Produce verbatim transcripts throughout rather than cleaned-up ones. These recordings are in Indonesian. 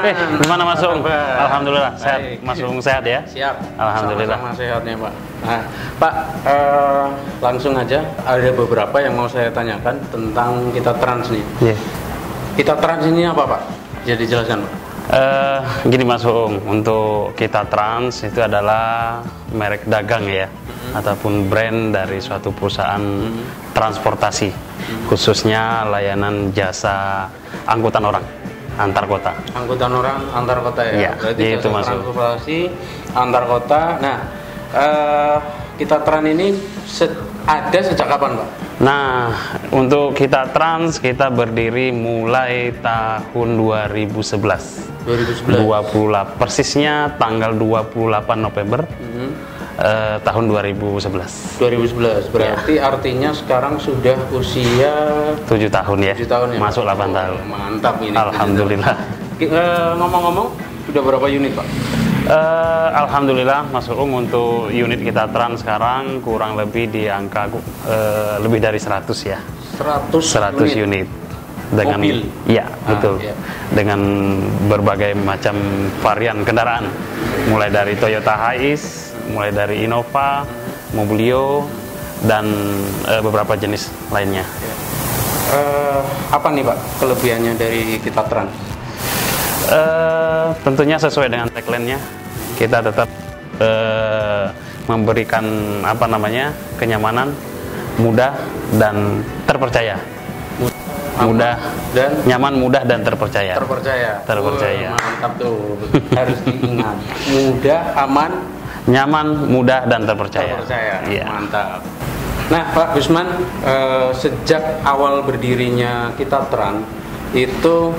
Eh, gimana Mas Ung? Alhamdulillah sehat. Baik. Mas Ung sehat ya? Siap. Alhamdulillah. Sama-sama sehatnya Pak. Nah, Pak, eh, langsung aja ada beberapa yang mau saya tanyakan tentang Kita Trans nih. Iya. Kita Trans ini apa Pak? Jadi jelaskan Pak. Eh, gini Mas Ung, untuk Kita Trans itu adalah merek dagang ya, mm-hmm. ataupun brand dari suatu perusahaan mm-hmm. transportasi, mm-hmm. khususnya layanan jasa angkutan orang antar kota. Angkutan orang antar kota ya. Ya, berarti itu jasa masuk. transportasi antar kota. Nah, eh, Kita Trans ini se- ada sejak kapan Pak? Nah, untuk Kita Trans kita berdiri mulai tahun dua ribu sebelas. dua ribu sebelas. dua puluh delapan, persisnya tanggal dua puluh delapan November Mm-hmm. eh, tahun dua ribu sebelas. dua ribu sebelas. Berarti ya. Artinya sekarang sudah usia tujuh tahun ya. tujuh tahun ya. Masuk delapan oh, tahun. Mantap ini. Alhamdulillah. Uh, ngomong-ngomong, sudah berapa unit Pak? Uh, Alhamdulillah Mas Ung, untuk unit Kita Trans sekarang kurang lebih di angka uh, lebih dari seratus ya. seratus, seratus unit. unit. Dengan mobil. Iya, ah, betul. Iya. Dengan berbagai macam varian kendaraan. Mulai dari Toyota Hiace, mulai dari Innova, Mobilio, dan uh, beberapa jenis lainnya. Uh, apa nih Pak kelebihannya dari Kita Trans? Uh, tentunya sesuai dengan tagline-nya, kita tetap uh, memberikan apa namanya kenyamanan, mudah dan terpercaya. Mudah dan nyaman, mudah dan terpercaya. Terpercaya. Terpercaya. Oh, mantap tuh, harus diingat. Mudah, aman, nyaman, mudah dan terpercaya. Terpercaya. Iya. Mantap. Nah, Pak Gusman, uh, sejak awal berdirinya Kita Trans itu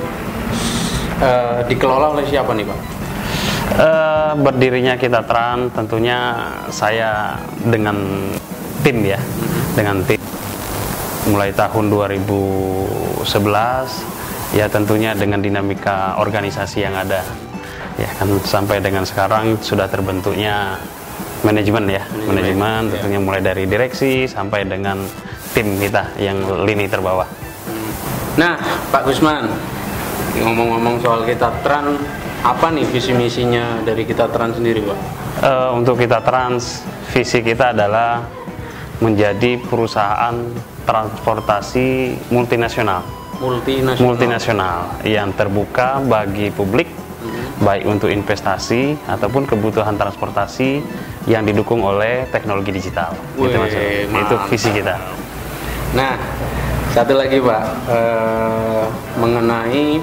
uh, dikelola oleh siapa nih Pak? Uh, berdirinya Kita Trans tentunya saya dengan tim ya, mm-hmm. dengan tim mulai tahun dua ribu sebelas ya, tentunya dengan dinamika organisasi yang ada ya kan, sampai dengan sekarang sudah terbentuknya manajemen ya, manajemen ya. Tentunya mulai dari direksi sampai dengan tim kita yang lini terbawah. Nah, Pak Gusman, ngomong-ngomong soal Kita Trans, apa nih visi misinya dari Kita Trans sendiri, Pak? Uh, untuk Kita Trans, visi kita adalah menjadi perusahaan transportasi multinasional, multinasional, multinasional yang terbuka bagi publik, mm-hmm. baik untuk investasi ataupun kebutuhan transportasi yang didukung oleh teknologi digital. Wih, gitu maksudnya. Itu visi kita. Nah, satu lagi Pak, eh, mengenai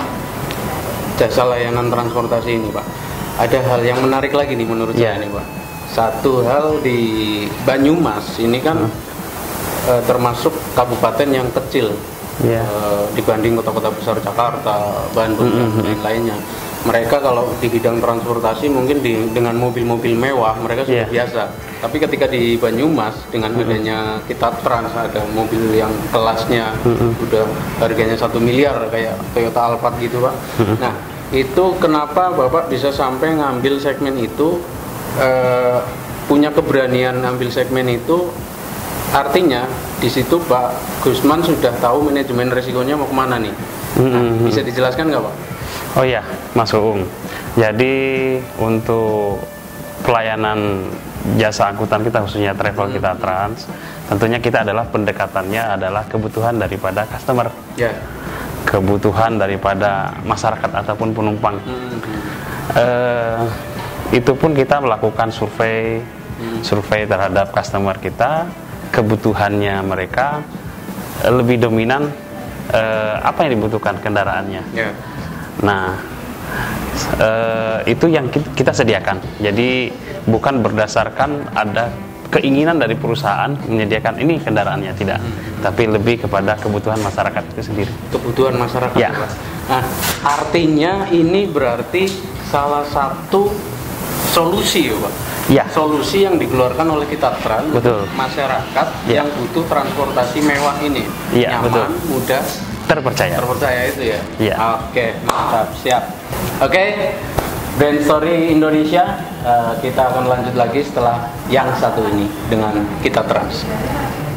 jasa layanan transportasi ini Pak, ada hal yang menarik lagi nih menurut yeah. saya nih Pak. Satu hal di Banyumas ini kan hmm. eh, termasuk kabupaten yang kecil yeah. eh, dibanding kota-kota besar Jakarta, Bandung mm-hmm. dan lain-lainnya. Mereka kalau di bidang transportasi mungkin di, dengan mobil-mobil mewah mereka sudah yeah. biasa. Tapi ketika di Banyumas dengan mm-hmm. adanya Kita Trans, ada mobil yang kelasnya mm-hmm. udah harganya satu miliar kayak Toyota Alphard gitu Pak. Mm-hmm. Nah itu kenapa Bapak bisa sampai ngambil segmen itu, uh, punya keberanian ngambil segmen itu? Artinya di situ Pak Gusman sudah tahu manajemen resikonya mau kemana nih. Nah, bisa dijelaskan nggak Pak? Oh iya, Mas Uung. Jadi untuk pelayanan jasa angkutan kita khususnya travel Kita Trans, tentunya kita adalah pendekatannya adalah kebutuhan daripada customer, yeah. kebutuhan daripada masyarakat ataupun penumpang. Mm-hmm. Uh, itu pun kita melakukan survei, mm. survei terhadap customer kita, kebutuhannya mereka uh, lebih dominan uh, apa yang dibutuhkan kendaraannya. Yeah. Nah, uh, itu yang kita sediakan. Jadi bukan berdasarkan ada keinginan dari perusahaan menyediakan ini kendaraannya, tidak. Hmm. Tapi lebih kepada kebutuhan masyarakat itu sendiri. Kebutuhan masyarakat. Ya. Pak. Nah, artinya ini berarti salah satu solusi, ya, Pak. Ya. Solusi yang dikeluarkan oleh Kita Trans. Betul. Masyarakat ya. yang butuh transportasi mewah ini, ya, nyaman, betul. mudah, terpercaya. Terpercaya itu ya. Iya. Oke, mantap, siap. Oke, Brand Story Indonesia, uh, kita akan lanjut lagi setelah yang satu ini dengan Kita Trans.